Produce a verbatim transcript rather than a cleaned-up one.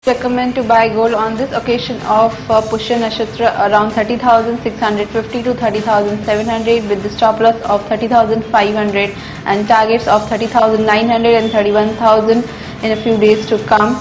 Recommend to buy gold on this occasion of uh, Pushya Nakshatra around thirty thousand six hundred fifty to thirty thousand seven hundred with the stop loss of thirty thousand five hundred and targets of thirty thousand nine hundred and thirty-one thousand in a few days to come.